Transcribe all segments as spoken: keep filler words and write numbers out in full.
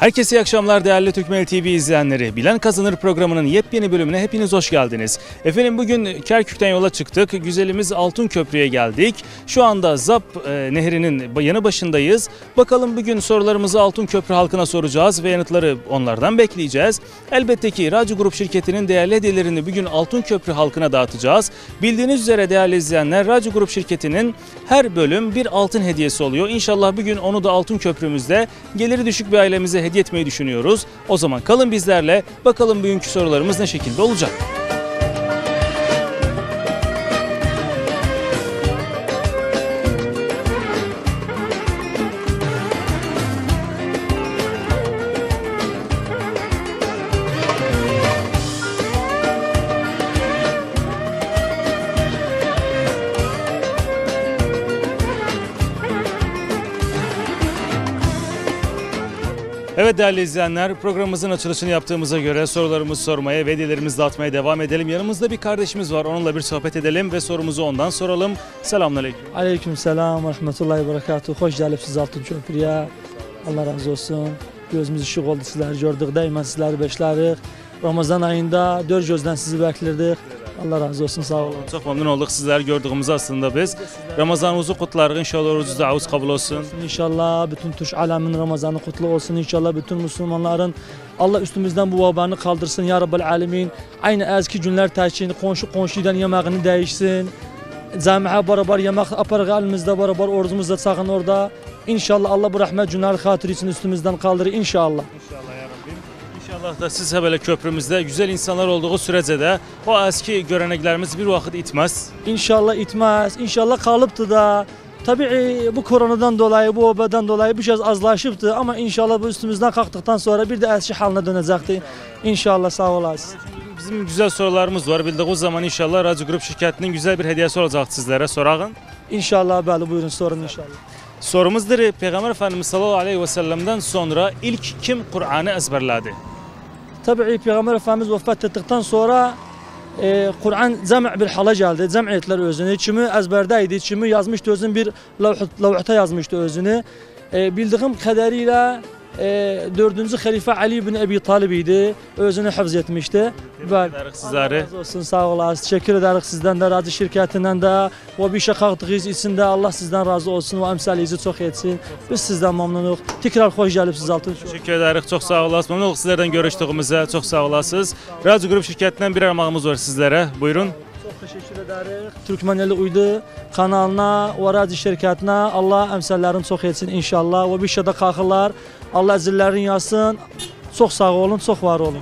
Herkese iyi akşamlar değerli Türkmenli T V izleyenleri. Bilen Kazanır programının yepyeni bölümüne hepiniz hoş geldiniz. Efendim bugün Kerkük'ten yola çıktık. Güzelimiz Altın Köprü'ye geldik. Şu anda Zap e, Nehri'nin yanı başındayız. Bakalım bugün sorularımızı Altın Köprü halkına soracağız ve yanıtları onlardan bekleyeceğiz. Elbette ki Radyo Grup şirketinin değerli hediyelerini bugün Altın Köprü halkına dağıtacağız. Bildiğiniz üzere değerli izleyenler, Radyo Grup şirketinin her bölüm bir altın hediyesi oluyor. İnşallah bugün onu da Altın Köprümüzde geliri düşük bir ailemize hediye etmeyi düşünüyoruz. O zaman kalın bizlerle, bakalım bugünkü sorularımız ne şekilde olacak. Evet değerli izleyenler, programımızın açılışını yaptığımıza göre sorularımızı sormaya ve hediyelerimizi dağıtmaya devam edelim. Yanımızda bir kardeşimiz var, onunla bir sohbet edelim ve sorumuzu ondan soralım. Selamünaleyküm. Aleykümselam ve rahmetullahi ve berekatuhu. Hoş geldiniz Altın Köprü'ye. Allah razı olsun. Gözümüz ışık oldu, sizleri gördük. Daima sizleri bekledik. Ramazan ayında dört gözden sizi beklerdik. Allah razı olsun, sağ olun. Çok memnun olduk sizler gördüğümüzde aslında biz. Ramazanınızı kutlarız, inşallah orucunuz da kabul olsun. İnşallah bütün Türk alemin Ramazanı kutlu olsun. İnşallah bütün Müslümanların Allah üstümüzden bu vabanı kaldırsın ya Rabbel Alemin. Aynı eski günler teşhin, komşu komşudan yemeğini değişsin. Camiye beraber yemek aparık elimizde beraber orucumuzda sakın orada. İnşallah Allah bu rahmet günler hatırı için üstümüzden kaldırır inşallah. İnşallah ya Rabbim. İnşallah da siz böyle köprümüzde güzel insanlar olduğu sürece de o eski göreneklerimiz bir vakit itmez. İnşallah itmez. İnşallah kalıptı da. Tabii bu koronadan dolayı, bu obadan dolayı bir şey azlaşıptı ama inşallah bu üstümüzden kalktıktan sonra bir de eski haline dönecekti. İnşallah, sağ olasın. Bizim güzel sorularımız var. Bildiğiniz zaman inşallah Radyo Grup şirketinin güzel bir hediyesi olacak sizlere. Sorağın. İnşallah böyle, buyurun sorun inşallah. Sorumuzdur, Peygamber Efendimiz sallallahu aleyhi ve sellem'den sonra ilk kim Kur'an'ı ezberledi? Tabii Peygamber Efendimiz vefat ettikten sonra e, Kur'an cem' bir hala geldi. Cem' ettiler özünü. Kimi ezberdeydi, kimi yazmıştı özünü, bir levhta yazmıştı özünü. E, bildiğim kadarıyla e, dördüncü halife Ali bin Ebi Talib idi. Özünü hafız etmişti. Tebrik ederiz sizleri. Allah razı olsun, sağ olasınız. Teşekkür ederiz sizden de, Radyo şirketinden de. O bir şey kalktığınız için de Allah sizden razı olsun ve emsalinizi çok etsin. Biz sizden memnunuz. Tekrar hoş geldiniz Altın Köprü. Teşekkür ederiz. Çok sağ olasınız. Memnun olduk sizlerden görüştüğümüze. Çok sağ olasınız. Radyo Grup şirketinden bir armağanımız var sizlere. Buyurun. Çok teşekkür ederiz. Türkmeneli Uydu kanalına ve Radyo şirketine Allah emsallerini çok etsin inşallah. O bir şeyde kalkırlar. Allah zillerini yazsın. Çok sağ olun, çok var olun.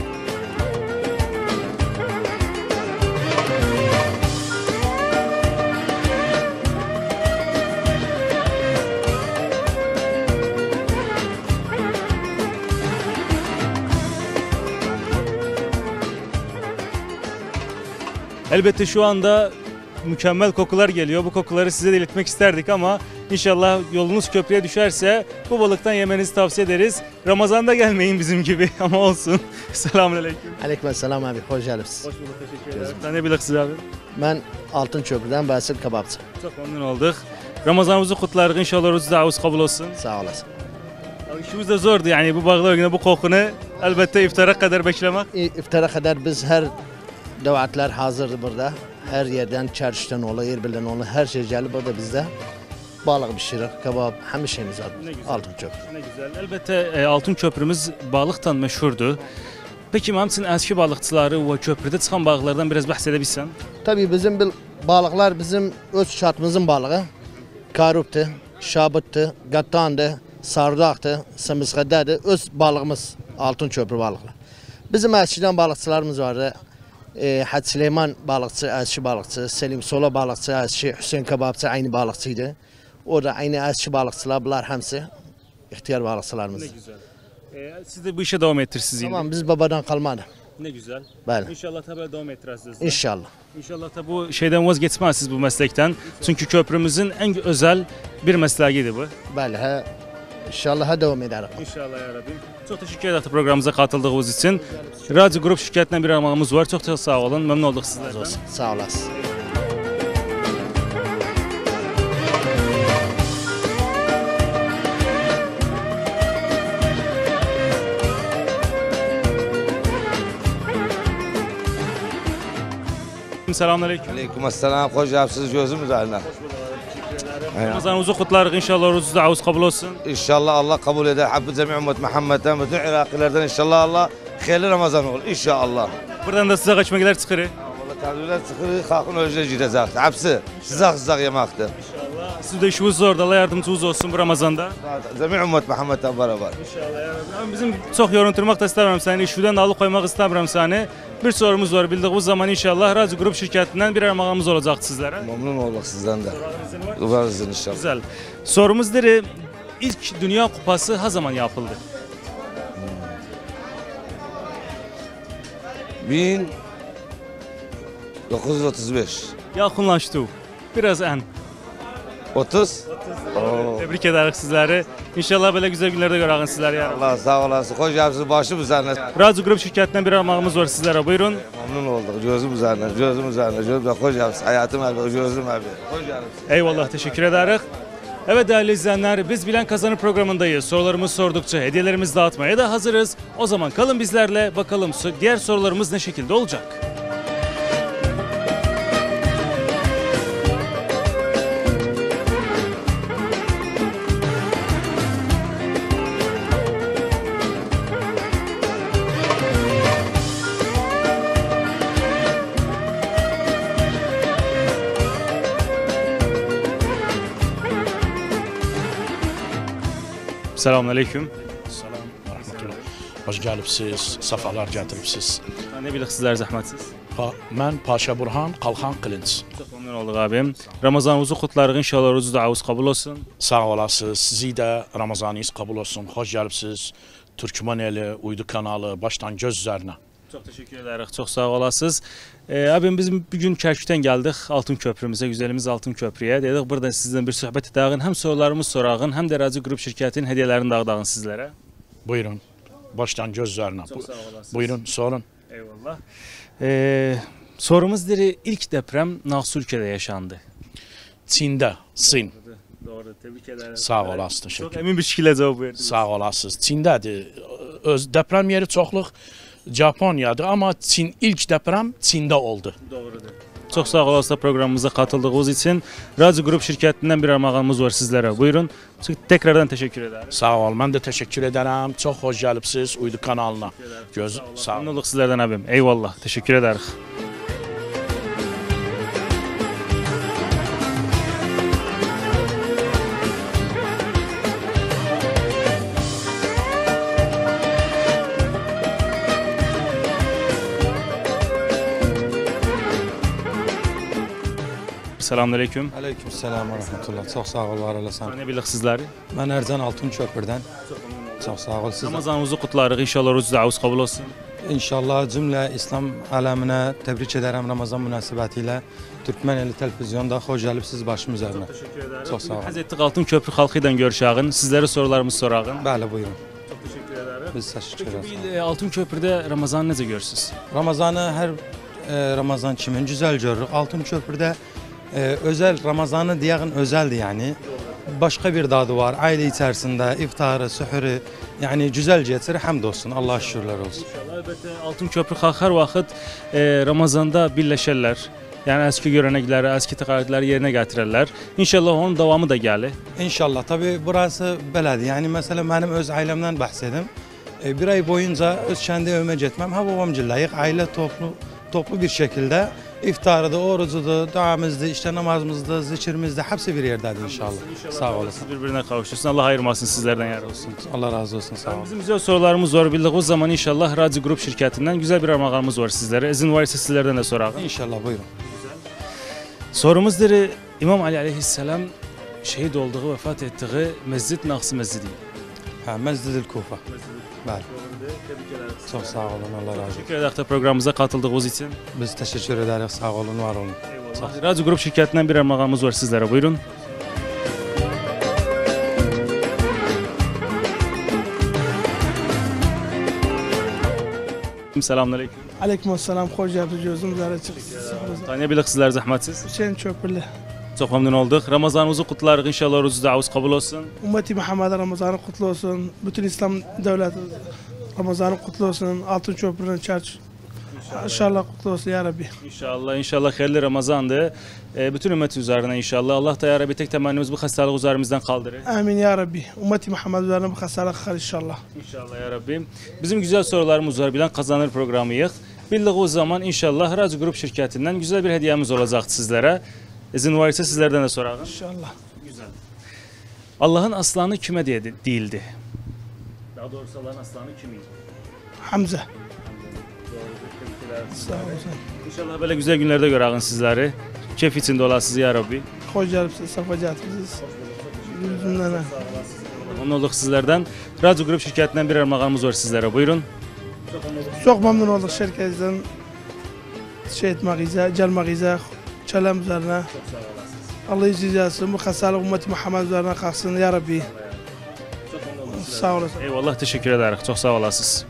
Elbette şu anda mükemmel kokular geliyor. Bu kokuları size de iletmek isterdik ama inşallah yolunuz köprüye düşerse bu balıktan yemenizi tavsiye ederiz. Ramazan'da gelmeyin bizim gibi ama olsun. Selamünaleyküm. Aleykümselam abi, hoş geldiniz. Hoş bulduk, teşekkür ederim. Sen ne bilirsiniz abi? Ben Altın Köprü'den Basit Kebapçı. Çok memnun olduk. Ramazanımızı kutlarız. İnşallah orucu da kabul olsun. Sağ olasın. İşimiz de zordu yani bu balığı yine bu kokunu elbette iftara kadar beklemek. İftara kadar biz her davetler hazırdı burada. Her yerden, çarşıdan ola, Erbil'den ola, her şey gelip burada bizde. Balık pişirir, kebap, her şeyimiz var. Altın Köprü. Ne güzel. Elbette e, Altın Köprümüz balıktan meşhurdu. Peki hamsın eski balıkçıları ve köprüde çıkan balıklardan biraz bahsedebilsen? Tabii bizim bil, balıklar bizim öz şartımızın balığı. Karuptu, şabıttı, gattandı, sardaktı, sımızgıdadı. Öz balığımız Altın Köprü balıklar. Bizim eskiden balıkçılarımız vardı. E, Hacı Süleyman balıkçı, eski balıkçı, Selim Sola balıkçı, eski Hüseyin Kebapçı aynı balıkçıydı. O da aynı eski balıkçılar, bunlar hepsi ihtiyar balıkçılarımız. Ne güzel. Ee, siz de bu işe devam ettirsiniz yine. Tamam, biz babadan kalmadı. Ne güzel. Bəli. İnşallah tabii devam ettirəsiniz. İnşallah. İnşallah da bu şeyden vazgeçmezsiniz bu meslekten. Çünkü köprümüzün en özel bir mesleğiydi bu. Bəli, hə. İnşallah devam ederim. İnşallah ya Rabbim. Çok teşekkür ederim programımıza katıldığınız için. Radyo Grup şirketinden bir armağanımız var. Çok çok sağ olun. Memnun olduk sizlerden. Sağ olasın. Selamünaleyküm. Aleykümselam. Hoş geldiniz gözüm üzerine. Ramazanınızı kutlarız. İnşallah orucunuz davuz kabul olsun. İnşallah Allah kabul eder. Hakkı cemi ümmet Muhammed'den, bütün Irakilerden inşallah Allah hayırlı Ramazan olur. İnşallah. Buradan da size kaçmakiler çıkırı. Allah tabirler çıkırı, halkın özüne girecek. Hepsi sızak sızak yemektir. Siz de işiniz zor. Allah yardımcınız olsun bu Ramazan'da. Cemi ümmet Muhammed'den beraber. İnşallah ya Rabbi. Bizim çok yorunturmak da istemiyorum seni. İşviden de alıkoymak istemiyorum seni. Bir sorumuz var. Bildiğiniz zaman inşallah Radyo Grup şirketinden bir armağanımız olacak sizlere. Memnun olduk sizden de. Varız inşallah. Güzel. Sorumuz diri. İlk Dünya Kupası ne zaman yapıldı? bin dokuz yüz otuz beş. Yakınlaştı. Biraz en. otuz. Tebrik ederiz sizleri. İnşallah böyle güzel günlerde görürüz sizler ya. Allah sağ olasın. Hoş geldiniz başım üzerine. Radyo Grup şirketinden bir armağanımız var sizlere. Buyurun. Memnun olduk. Gözüm üzerine, gözüm üzerine, gözüm üzerine. Hoş geldiniz. Hayatım abi, gözüm abi. Hoş geldiniz. Eyvallah, teşekkür ederiz. Evet değerli izleyenler, biz Bilen Kazanır programındayız. Sorularımız sordukça hediyelerimizi dağıtmaya da hazırız. O zaman kalın bizlerle, bakalım diğer sorularımız ne şekilde olacak? Selamünaleyküm. Selam ve rahmetullah. Hoş geldiniz, safalar getiripsiz. Ne bilek sizler zahmetsiz. Pa ben Paşa Burhan, Kalkan Kılınç. Çok memnun olduk abim. Ramazanınızı kutlarız. İnşallah orucu davuz kabul olsun. Sağ olasınız. Sizi de Ramazanınız kabul olsun. Hoş geldiniz. Türkmeneli Uydu kanalı baştan göz üzerine. Çok teşekkür ederiz. Çok sağ olasınız. Ee, abim bizim bugün Kerkük'ten geldik Altın Köprümüze, güzelimiz Altın Köprü'ye. Dedik buradan sizden bir sohbet edelim. Hem sorularımız sorağın hem de Radyo Grup şirketinin hediyelerini dağıdağın sizlere. Buyurun. Baştan göz üzerine. Çok sağ olasınız. Buyurun sorun. Eyvallah. Ee, sorumuz diri ilk deprem nasıl ülkede yaşandı? Çin'de, Çin. Doğru, tebrik ederim. Sağ olasın. Teşekkür. Çok emin bir şekilde cevap verdiniz. Sağ olasınız. Çin'dedir. Öz deprem yeri çoxluq Japonya'dır ama Çin ilk deprem Çin'de oldu. Doğrudur. Çok sağ olasınız programımıza katıldığınız için. Radyo Grup şirketinden bir armağanımız var sizlere. Buyurun. Tekrardan teşekkür ederim. Sağ ol. Ben de teşekkür ederim. Çok hoş gelipsiz Uydu kanalına. Göz sağ ol. Memnun olduk sizlerden abim. Eyvallah. Teşekkür ederiz. Selamünaleyküm. Aleykümselam ve rahmetullah. Çok sağ ol, var olasın. Ne bilek sizleri? Ben Ercan Altın Köprü'den. Çok sağ ol. Siz Ramazanınızı kutlarız. İnşallah orucu davuz kabul olsun. İnşallah cümle İslam alemine tebrik ederim Ramazan münasebetiyle. Türkmeneli televizyonda hoş gelipsiz başım üzerine. Teşekkür ederim. Çok sağ olun. Haz ettik Altın Köprü halkıyla görüşağın. Sizlere sorularımızı sorağın. Bəli, buyurun. Çok teşekkür ederim. Biz teşekkür Peki ederiz. bir Altın Köprü'de Ramazan'ı necə görürsünüz? Ramazanı her e, Ramazan kimin güzel görürük. Altın Köprü'de e, özel Ramazanı diyeğin özeldi yani. Başka bir dadı var. Aile içerisinde iftarı, sühürü yani güzel geçir. Hamdolsun. Allah'a şükürler olsun. İnşallah. Elbette Altın Köprü xalq hər vaxt e, Ramazanda birləşərlər. Yəni əski görənəkləri, əski təqaüdləri yerinə gətirərlər. İnşallah onun davamı da gəlir. İnşallah. Tabii burası belədir. Yani mesela benim öz ailemden bahsedim. E, bir ay boyunca öz kendi evime gitmem. Ha babamcıllayık. Aile toplu toplu bir şekilde iftarıdı, orucudu, duamızdı, işte namazımızdı, zikrimizdi. Hepsi bir yerdedir inşallah. Sağ olasın. Siz birbirine kavuşursun. Allah ayırmasın sizlerden yer olsun. Allah razı olsun. Sağ olun. Bizim güzel sorularımız var. Bildiğiniz zaman inşallah Radyo Grup şirketinden güzel bir armağanımız var sizlere. İzin varsa sizlerden de soralım. İnşallah buyurun. Sorumuzdur. İmam Ali aleyhisselam şehit olduğu, vefat ettiği Mescid Naksı Mescidi. Ha, Mescid-i Kufa. Bəli. Çok sağ olun. Allah razı olsun. Teşekkür ederiz de programımıza katıldığınız için. Biz teşekkür ederiz. Sağ olun, var olun. Eyvallah. Radyo Grup şirketinden bir armağanımız var sizlere. Buyurun. Selamünaleyküm. Aleykümselam, hoş geldiniz. Gözüm zara çıksın. Tanıyabilir sizler zahmetsiz. Hüseyin Çöpürlü. Çok memnun olduk. Ramazanımızı kutlarız. İnşallah orucu davuz kabul olsun. Ümmeti Muhammed'e Ramazan'ı kutlu olsun. Bütün İslam devleti Ramazan'ı kutlu olsun. Altın Köprü'nün çarşı İnşallah kutlu olsun ya Rabbi. İnşallah, inşallah hayırlı Ramazan'dı. Ee, bütün ümmet üzerine inşallah. Allah da ya Rabbi tek temennimiz bu hastalığı üzerimizden kaldırır. Amin ya Rabbi. Ümmeti Muhammed üzerine bu hastalık kalkar inşallah. İnşallah ya Rabbi. Bizim güzel sorularımız var. Bilen kazanır programıyıq. Bildiğiniz zaman inşallah Radyo Grup şirketinden güzel bir hediyemiz olacak sizlere. İzin varsa sizlerden de soralım. İnşallah. Güzel. Allah'ın aslanı kime diye değildi? Daha doğrusu Allah'ın aslanı kimiydi? Hamza. Sağ olasın. İnşallah böyle güzel günlerde görəğin sizleri. Keyif içinde olasınız ya Rabbi. Hoş geldiniz, safa geldiniz. Yüzünden ha. Onun olduk sizlerden. Radyo Grup şirketinden bir armağanımız var sizlere. Buyurun. Çok memnun olduk şirketten. Şey etmekizə, gelmekizə, çalam üzerine. Allah izin etsin. Bu hastalık ümmeti Muhammed üzerine kalksın ya Rabbi. Sağ olasın. Eyvallah, teşekkür ederiz. Çok sağ olasınız.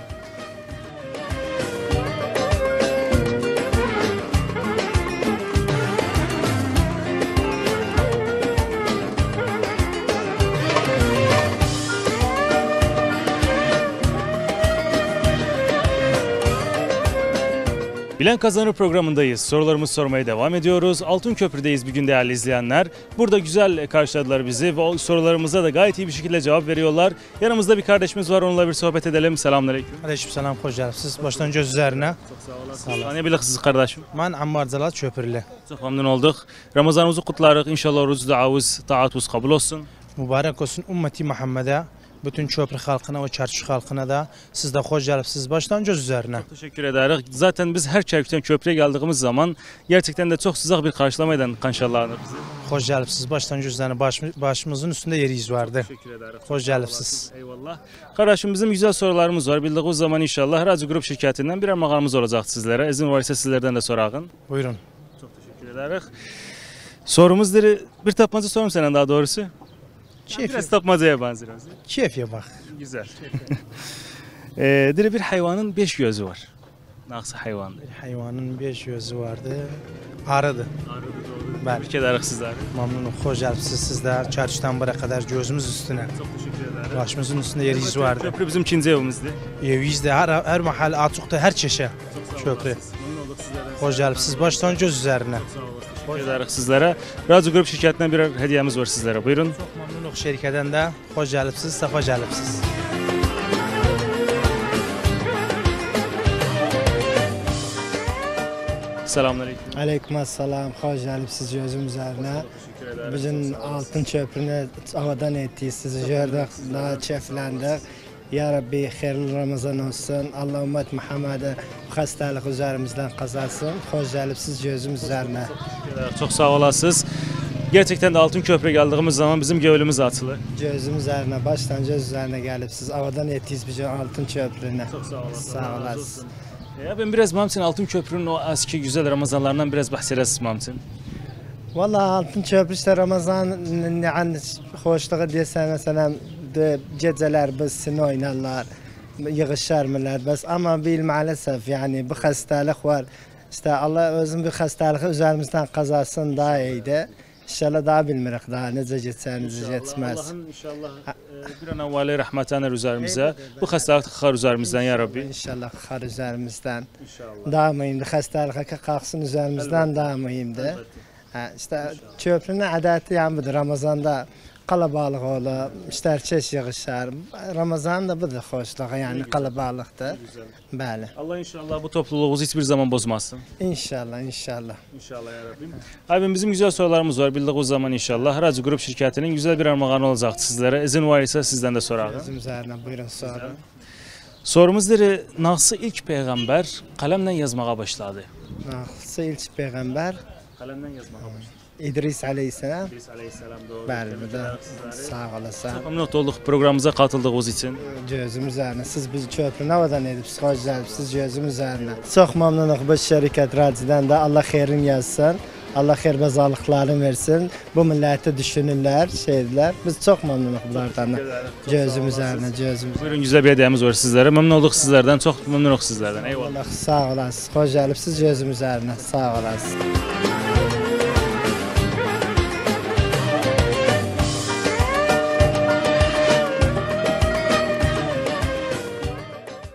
Bilen Kazanır programındayız. Sorularımızı sormaya devam ediyoruz. Altınköprü'deyiz bir gün değerli izleyenler. Burada güzel karşıladılar bizi ve o sorularımıza da gayet iyi bir şekilde cevap veriyorlar. Yanımızda bir kardeşimiz var, onunla bir sohbet edelim. Selamünaleyküm. Aleykümselam, hoş geldiniz. Baştan göz üzerine. Tanıyabilir siz kardeşim? Ben Ammar Zalat Çöpürlü. Çok memnun olduk. Ramazanımızı kutlarız. İnşallah orucu davuz, taatuz kabul olsun. Mübarek olsun ümmeti Muhammed'e, bütün Çöpür halkına ve Çarşı halkına da siz de hoş geldiniz. Baştan göz üzerine. Çok teşekkür ederiz. Zaten biz her Kerkük'ten köprüye geldiğimiz zaman gerçekten de çok sıcak bir karşılamayla karşılarlar bizi. Hoş geldiniz. Baştan göz üzerine baş, başımızın üstünde yeriyiz vardı. Teşekkür ederiz. Hoş geldiniz. Eyvallah. Kardeşim bizim güzel sorularımız var. Bildiğiniz zaman inşallah Radyo Grup şirketinden bir armağanımız olacak sizlere. İzin varsa sizlerden de sorağın. Buyurun. Çok teşekkür ederiz. Sorumuz diri, bir tapmaca sorum sana daha doğrusu. Keyif Biraz tapmacaya benziyor. Keyfiye bak. Güzel. ee, diri bir hayvanın beş gözü var. Nasıl hayvan? Hayvanın beş gözü vardı. Arıdı. Ben Tebrik ederiz sizleri. memnunum. Hoş geldiniz. Siz de Çarşıdan buraya kadar gözümüz üstüne. Çok teşekkür ederiz. Başımızın üstünde yeriz vardı. Köprü bizim ikinci evimizdi. Eviyiz de her, her mahalle açıkta her çeşe. Köprü. Memnun olduk sizlerden. Hoş geldiniz. Baştan göz üzerine. Teşekkür ederiz sizlere. Radyo Grup şirketinden bir hediyemiz var sizlere. Buyurun. Çok memnunum şirketten de. Hoş geldiniz. Safa geldiniz. Selamünaleyküm. Aleykümselam, hoş geldiniz gözüm üzerine. Bugün altın köprünü havadan ettik, sizi gördük, daha keyiflendik. Ya Rabbi hayırlı Ramazan olsun. Allah ümmet Muhammed'e bu hastalık üzerimizden kazansın. Hoş geldiniz gözüm üzerine. Çok sağ olasınız. Gerçekten de Altın Köprü'ye geldiğimiz zaman bizim gönlümüz atılır. Gözüm üzerine, baştan göz üzerine gelip siz havadan ettik bugün altın köprüne. Çok sağ olasın. Sağ olasın. Ya ben biraz Mamsin Altın Köprü'nün o eski güzel Ramazanlarından biraz bahsederiz Mamsin. Vallahi altın köprü işte Ramazan yani hoşluğu desen mesela de geceler biz sin oynarlar, yığışar millet bas ama bil maalesef yani bu hastalık var. İşte Allah özün bir hastalığı üzerimizden kazansın daha iyiydi. İnşallah daha bilmirik daha nece geçer nece geçmez. Allah'ın inşallah e, bir an evveli rahmetanır üzerimize. Bu hastalık kalkar üzerimizden ya Rabbi. İnşallah kalkar üzerimizden. İnşallah. Daha mühimdi hastalık kalksın üzerimizden daha mühimdi. Ha, işte köprünün adeti yani budur Ramazan'da kalabalık olur, işte herkes yığışar. Ramazan da budur hoşluğu yani kalabalıktır. Bəli. Allah inşallah bu topluluğumuzu hiçbir zaman bozmasın. İnşallah, inşallah. İnşallah ya Rabbim. Abim bizim güzel sorularımız var. Bildiğiniz zaman inşallah Radyo Grup şirketinin güzel bir armağanı olacak sizlere. İzin varsa sizden de sorarım. Gözüm üzerine buyurun sorun. Sorumuzdur, nasıl ilk peygamber kalemle yazmaya başladı? Nasıl ilk peygamber? Kalemle yazmaya başladı. İdris Aleyhisselam. İdris Aleyhisselam doğru. Bəli, bu da sağ olasın. Memnun olduk programımıza katıldığınız için. Gözüm üzerine. Siz bizi köprü navadan edip hoş geldiniz gözüm üzerine. Çok memnunum bu şirket radyodan da Allah xeyrin yazsın. Allah xeyir bazalıklarını versin. Bu milleti düşünürler, şeydiler. Biz çok memnunuz bunlardan da. Gözüm üzerine, gözüm üzerine. Buyurun güzel bir hediyemiz var sizlere. Memnun olduk sizlerden. Çok memnunuz sizlerden. Eyvallah. Allah sağ olasın. Hoş geldiniz gözüm üzerine. Sağ olasın.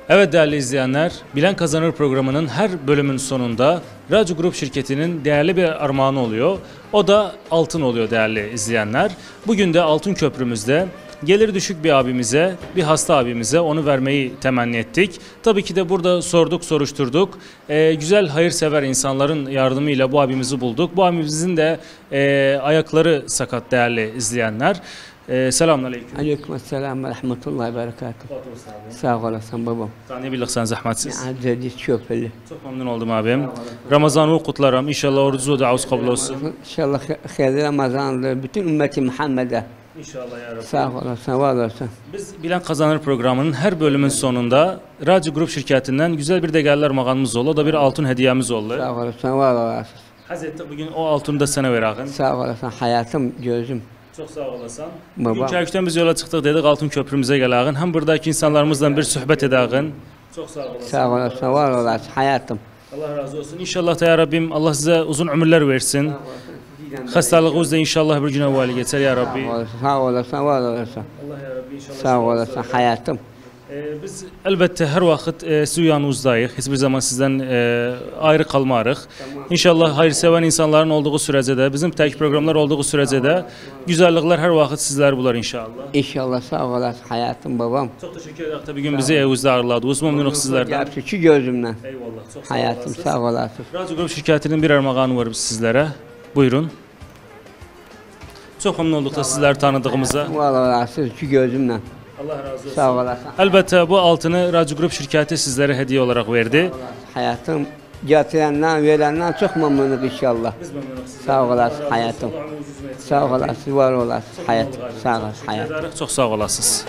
Evet değerli izleyenler, Bilen Kazanır programının her bölümün sonunda Radyo Grup şirketinin değerli bir armağanı oluyor. O da altın oluyor değerli izleyenler. Bugün de Altın Köprümüzde geliri düşük bir abimize, bir hasta abimize onu vermeyi temenni ettik. Tabii ki de burada sorduk, soruşturduk. Ee, güzel, hayırsever insanların yardımıyla bu abimizi bulduk. Bu abimizin de e, ayakları sakat değerli izleyenler. Ee, Selamünaleyküm. Aleykümselam ve rahmetullahi ve berekatuhu. Sağ olasın babam. Tanıyabilirlik sen zahmetsiz. Aziz Köprülü. Çok memnun oldum abim. Ramazan'ı kutlarım. İnşallah orucu da avuz kabul olsun. İnşallah hayırlı Ramazan'dır. Bütün ümmeti Muhammed'e. İnşallah ya Rabbi. Sağ olasın, var olasın. Biz Bilen Kazanır programının her bölümün sonunda Radyo Grup şirketinden güzel bir değerli armağanımız oldu. O da bir altın hediyemiz oldu. Sağ olasın, var olasın. Hazreti bugün o altını da sana verin. Sağ olasın, hayatım, gözüm. Çok sağ olasın. Baba. Bugün Kerkük'ten biz yola çıktık dedik Altın Köprümüze geleğin. Hem buradaki insanlarımızla bir sohbet edeğin. Çok sağ olasın. Sağ olasın, var olasın, hayatım. Allah razı olsun. İnşallah da ya Rabbim Allah size uzun ömürler versin. Hastalığınız da inşallah bir gün evveli geçer ya Rabbi. Sağ olasın, sağ olasın, var olasın. Allah ya Rabbi inşallah. Sağ olasın, hayatım. Ee, biz elbette her vakit e, sizin yanınızdayıq. Hiçbir zaman sizden e, ayrı kalmarıq. İnşallah hayırseven insanların olduğu sürece de, bizim tek programlar olduğu sürece de güzellikler her vakit sizler bular inşallah. İnşallah sağ olasın, hayatım babam. Çok teşekkür ederim. Tabii gün bizi evimizde ağırladınız. Memnunum sizlerden. Hepsi şu gözümden. Eyvallah. Çok sağ Hayatım olasınız. sağ olasın. Radyo Grup şirketinin bir armağanı var sizlere. Buyurun. Çok memnun olduk da sizleri tanıdığımıza. Var olasın şu gözümden. Allah razı olsun. Sağ olasın. Elbette bu altını Radyo Grup şirketi sizlere hediye olarak verdi. Hayatım getirenden, verenden çok memnunum inşallah. Biz memnunuz sizlerden. Sağ olasın Allah razı olsun. hayatım. Allah ömrünüzü uzun etsin. Sağ olasın, var olasın Çok hayatım. memnun oldum. Sağ Çok olasın teşekkür hayatım. ederim. Çok sağ olasınız.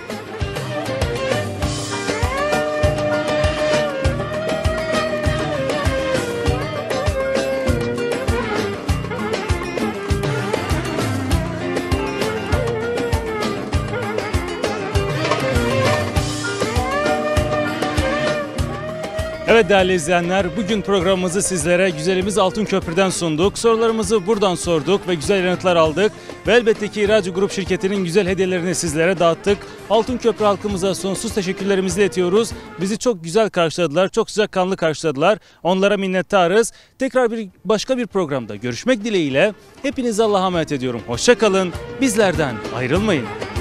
Evet değerli izleyenler, bugün programımızı sizlere güzelimiz Altın Köprü'den sunduk. Sorularımızı buradan sorduk ve güzel yanıtlar aldık. Ve elbette ki Radyo Grup şirketinin güzel hediyelerini sizlere dağıttık. Altın Köprü halkımıza sonsuz teşekkürlerimizi iletiyoruz. Bizi çok güzel karşıladılar, çok sıcakkanlı karşıladılar. Onlara minnettarız. Tekrar bir başka bir programda görüşmek dileğiyle hepinizi Allah'a emanet ediyorum. Hoşça kalın, bizlerden ayrılmayın.